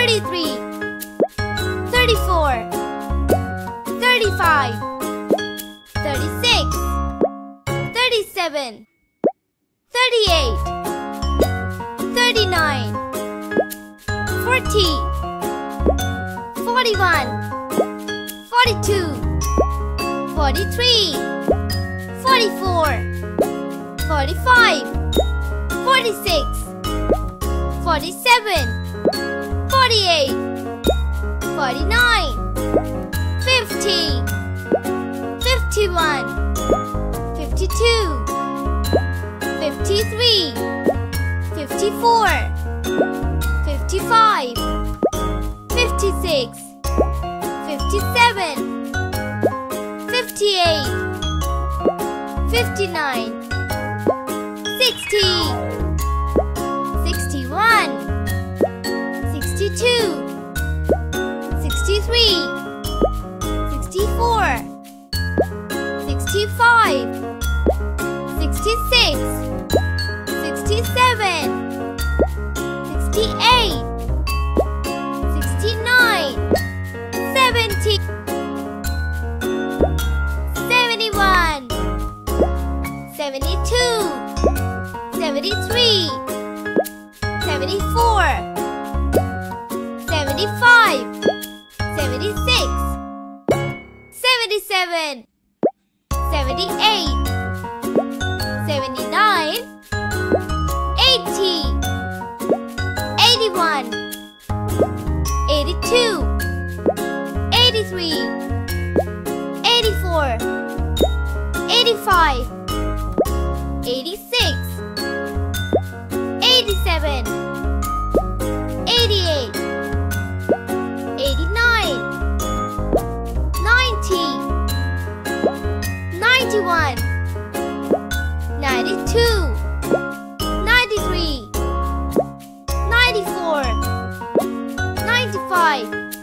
33, 34, 35, 36, 37, 38, 39, 40, 41, 42, 43, 44, 45, 46, 47, 48, 49, 50, 51, 52, 53, 54, 55, 56, 57, 58, 59, 60, 61, 62, 63, 64, 65, 66, 67, 68, 69, 70, 71, 72, 73, 74, 75, 76, 77, 78, 79, 80, 81, 82, 83, 84, 85, 86, 87, 88, 89, 90, 91, 92, 93, 94, 95,